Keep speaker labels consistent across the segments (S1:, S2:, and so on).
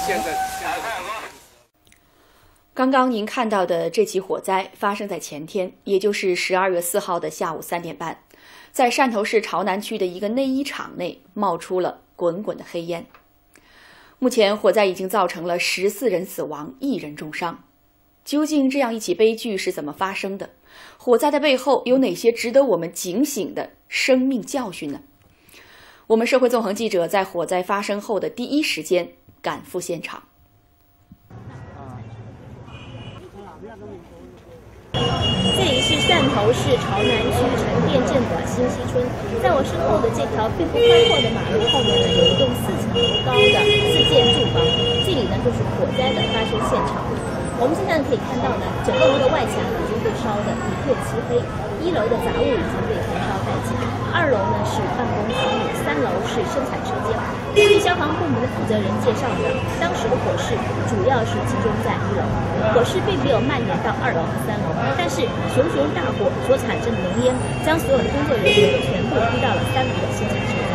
S1: 刚刚您看到的这起火灾发生在前天，也就是12月4号的下午3点半，在汕头市潮南区的一个内衣厂内冒出了滚滚的黑烟。目前火灾已经造成了14人死亡，1人重伤。究竟这样一起悲剧是怎么发生的？火灾的背后有哪些值得我们警醒的生命教训呢？我们社会纵横记者在火灾发生后的第一时间赶赴现场。
S2: 这里是汕头市潮南区沉甸镇的新溪村，在我身后的这条并不宽阔的马路后面呢，有一栋4层楼高的自建住房，这里呢就是火灾的发生现场。我们现在可以看到呢，整个楼的外墙已经被烧得一片漆黑，1楼的杂物已经被焚烧殆尽，2楼呢是办公房屋，3楼是生产车间。根据消防部门的负责人介绍呢，当时的火势主要是集中在1楼，火势并没有蔓延到2楼和3楼，但是熊熊大火所产生的浓烟将所有的工作人员全部逼到了3楼的生产车间。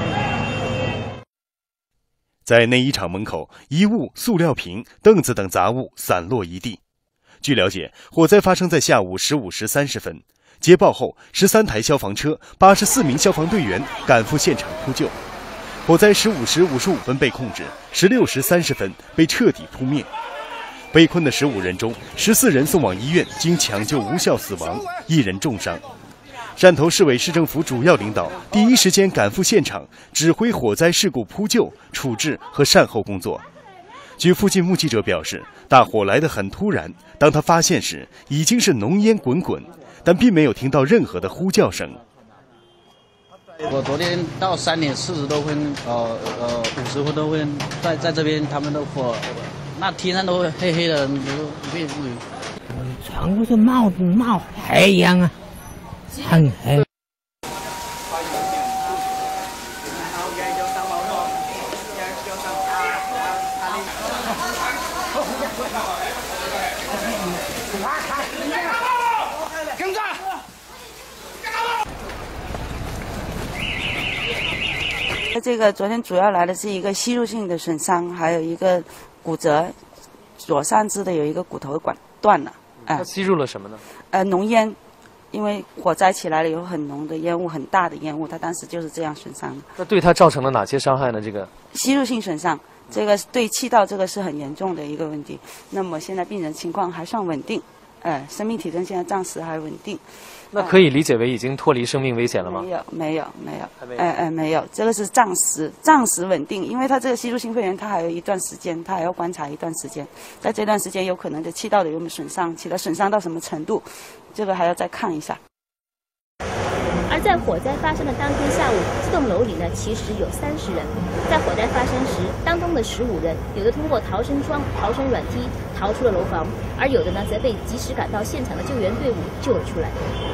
S3: 在内衣厂门口，衣物、塑料瓶、凳子等杂物散落一地。据了解，火灾发生在下午15时30分。接报后，13台消防车、84名消防队员赶赴现场扑救。火灾15时55分被控制，16时30分被彻底扑灭。被困的15人中，14人送往医院，经抢救无效死亡，1人重伤。汕头市委市政府主要领导第一时间赶赴现场，指挥火灾事故扑救、处置和善后工作。据附近目击者表示，大火来得很突然，当他发现时，已经是浓烟滚滚，但并没有听到任何的呼叫声。
S4: 我昨天到3点40多分，50多分，在这边他们的火，那天上都黑黑的，
S5: 全部是冒黑烟啊，很黑。
S6: 这个昨天主要来的是一个吸入性的损伤，还有一个骨折，左上肢的有一个骨头管断了。
S7: 他吸入了什么呢？
S6: 浓烟，因为火灾起来了有很浓的烟雾，很大的烟雾，他当时就是这样损伤的。
S7: 那对他造成了哪些伤害呢？这个
S6: 吸入性损伤，这个对气道这个是很严重的一个问题。那么现在病人情况还算稳定，生命体征现在暂时还稳定。
S7: 那可以理解为已经脱离生命危险了吗？
S6: 没有，这个是暂时稳定，因为他这个吸入性肺炎，他还有一段时间，他还要观察一段时间，在这段时间有可能的气道的有没有损伤，气道损伤到什么程度，这个还要再看一下。
S2: 而在火灾发生的当天下午，这栋楼里呢其实有30人。在火灾发生时，当中的15人，有的通过逃生窗、逃生软梯逃出了楼房，而有的呢则被及时赶到现场的救援队伍救了出来。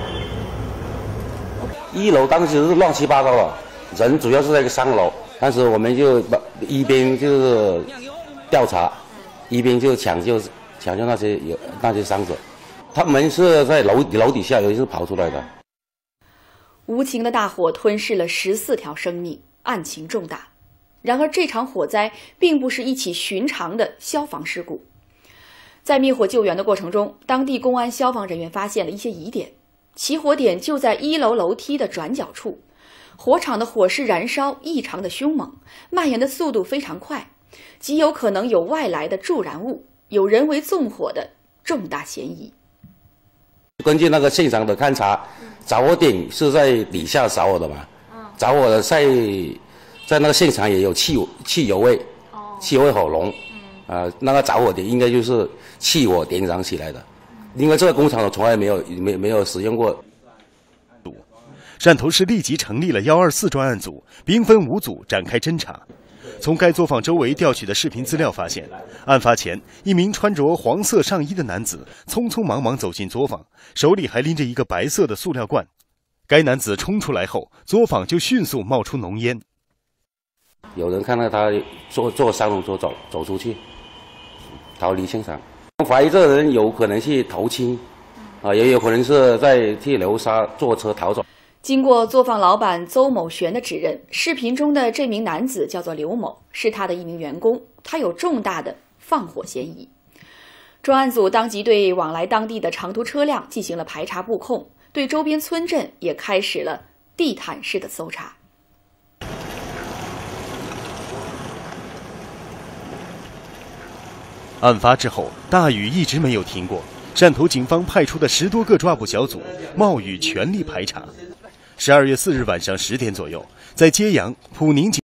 S8: 1楼当时是乱七八糟的，人主要是在3楼，当时我们就一边就是调查，一边就抢救那些伤者，他们是在楼底下，有些是跑出来的。
S1: 无情的大火吞噬了14条生命，案情重大。然而，这场火灾并不是一起寻常的消防事故。在灭火救援的过程中，当地公安消防人员发现了一些疑点。起火点就在1楼楼梯的转角处，火场的火势燃烧异常的凶猛，蔓延的速度非常快，极有可能有外来的助燃物，有人为纵火的重大嫌疑。
S8: 根据那个现场的勘查，着火点是在底下着火的嘛？着火的在那个现场也有汽油味，汽油味很浓，那个着火点应该就是汽火点燃起来的，因为这个工厂从来没有使用过。
S3: 汕头市立即成立了124专案组，兵分5组展开侦查。从该作坊周围调取的视频资料发现，案发前，一名穿着黄色上衣的男子匆匆忙忙走进作坊，手里还拎着一个白色的塑料罐。该男子冲出来后，作坊就迅速冒出浓烟。
S8: 有人看到他坐3轮车走出去，逃离现场。怀疑这个人有可能去投亲，也有可能是在替流沙坐车逃走。
S1: 经过作坊老板邹某璇的指认，视频中的这名男子叫做刘某，是他的一名员工，他有重大的放火嫌疑。专案组当即对往来当地的长途车辆进行了排查布控，对周边村镇也开始了地毯式的搜查。
S3: 案发之后，大雨一直没有停过，汕头警方派出的10多个抓捕小组冒雨全力排查。12月4日晚上10点左右，在揭阳普宁